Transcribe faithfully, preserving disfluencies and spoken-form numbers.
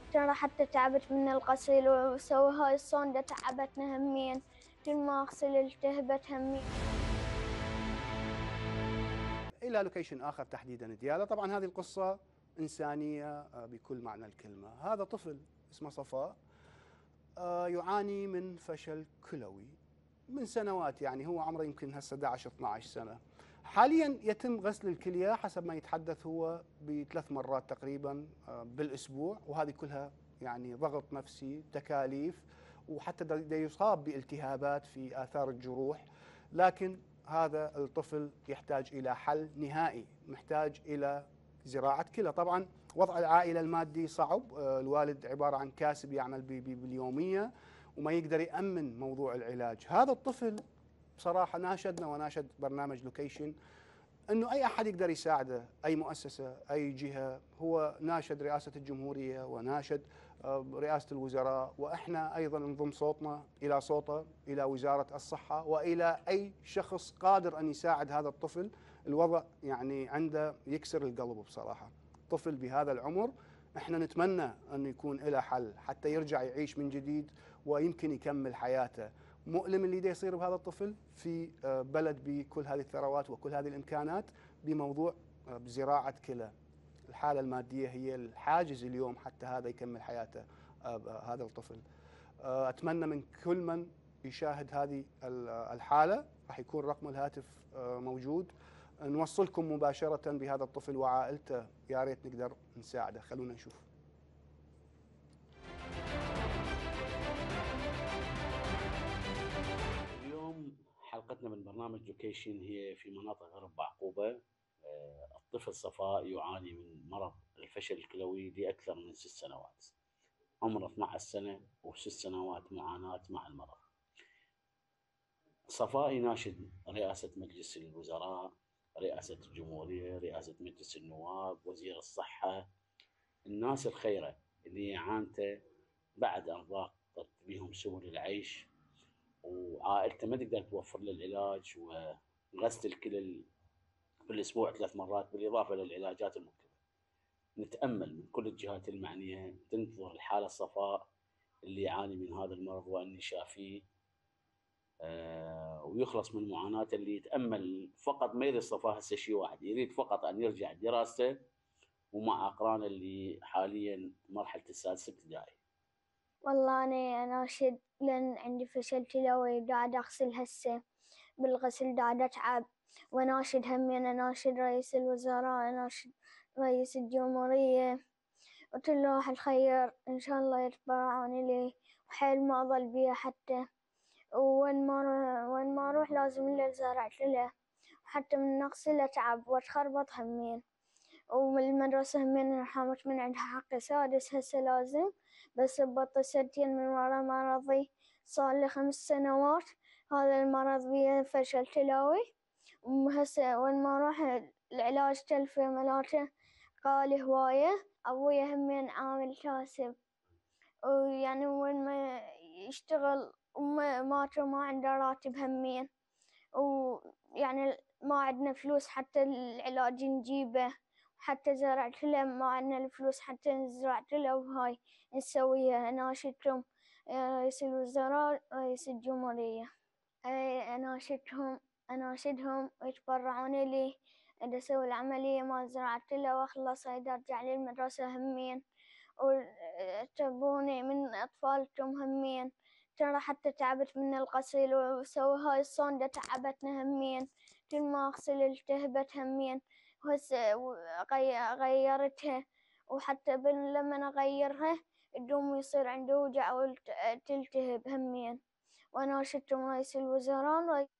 ترى حتى تعبت من الغسيل وسوي هاي الصوندة تعبتنا همين، كل ما أغسل التهبت همين. إلى لوكيشن آخر تحديدا ديالى. طبعا هذه القصة إنسانية بكل معنى الكلمة. هذا طفل اسمه صفاء يعاني من فشل كلوي من سنوات، يعني هو عمره يمكن هسه أحد عشر اثني عشر سنة. حاليا يتم غسل الكلية حسب ما يتحدث هو بثلاث مرات تقريبا بالأسبوع، وهذه كلها يعني ضغط نفسي، تكاليف، وحتى دا يصاب بالتهابات في آثار الجروح. لكن هذا الطفل يحتاج إلى حل نهائي، محتاج إلى زراعة كلى. طبعا وضع العائلة المادي صعب، الوالد عبارة عن كاسب يعمل باليومية وما يقدر يأمن موضوع العلاج. هذا الطفل بصراحة ناشدنا وناشد برنامج لوكيشن أنه أي أحد يقدر يساعده، أي مؤسسة، أي جهة. هو ناشد رئاسة الجمهورية وناشد رئاسة الوزراء، وإحنا أيضا نضم صوتنا إلى صوته، إلى وزارة الصحة وإلى أي شخص قادر أن يساعد هذا الطفل. الوضع يعني عنده يكسر القلب بصراحة. طفل بهذا العمر احنا نتمنى أن يكون له حل حتى يرجع يعيش من جديد ويمكن يكمل حياته. مؤلم اللي دا يصير بهذا الطفل في بلد بكل هذه الثروات وكل هذه الإمكانات بموضوع بزراعة كلى. الحالة المادية هي الحاجز اليوم حتى هذا يكمل حياته هذا الطفل. أتمنى من كل من يشاهد هذه الحالة، راح يكون رقم الهاتف موجود، نوصلكم مباشرة بهذا الطفل وعائلته، يا ريت نقدر نساعده. خلونا نشوف. اليوم حلقتنا من برنامج لوكيشن هي في مناطق غرب بعقوبة. الطفل صفاء يعاني من مرض الفشل الكلوي لأكثر من ست سنوات، عمره اثني عشر سنة وست سنوات معاناة مع المرض. صفاء يناشد رئاسة مجلس الوزراء، رئاسة الجمهورية، رئاسة مجلس النواب، وزير الصحة، الناس الخيرة اللي عانته بعد أن ضاقت بهم سبل العيش وعائلته ما تقدر توفر له العلاج وغسل الكلى في الأسبوع ثلاث مرات بالإضافة للعلاجات المكتوبة. نتأمل من كل الجهات المعنية تنظر الحالة صفاء اللي يعاني من هذا المرض وأن يشافيه آه ويخلص من معاناته. اللي يتأمل فقط ما يريد صفاء هسه شيء واحد، يريد فقط أن يرجع دراسته ومع أقرانه اللي حاليا مرحلة السادسة ابتدائي. والله أنا أناشد لأن عندي فشل كلوي قاعد أغسل هسه بالغسل قاعد أتعب، وناشد همي أنا ناشد رئيس الوزراء، أناشد رئيس الجمهورية وكل واحد خير إن شاء الله يتبرعون إليه، وحيل ما أظل بيه حتى، وين ما وين ما أروح لازم اللي زرعت له، وحتى من نغسل أتعب وأتخربط همين. ومن المدرسة همين حامت من عندها حق سادس هسه لازم، بس ببطل سنتين من ورا مرضي صار لي خمس سنوات. هذا المرض بيه فشل كلوي، وهسه وين ما أروح العلاج تلفه ملاته غالي هواية. أبويا همين عامل كاسب، ويعني وين ما يشتغل وما ماتوا ما عنده راتب همين، ويعني ما عندنا فلوس حتى العلاج نجيبه، حتى زرعت له ما عندنا الفلوس حتى نزرع له وهاي نسويها. أناشدكم يا رئيس الوزراء رئيس الجمهورية، أناشدهم أناشدهم يتبرعون لي إذا أسوي العملية ما زرعت له وأخلص إذا أرجع لي المدرسة همين، وتبوني من أطفالكم همين. ترى حتى تعبت من الغسيل وسوي هاي الصوندة تعبتنا همين، كل ما أغسل التهبت همين، وهسه غيرتها، وحتى لما أغيرها الدم يصير عنده وجع وتلتهب همين. وأناشدكم رئيس الوزراء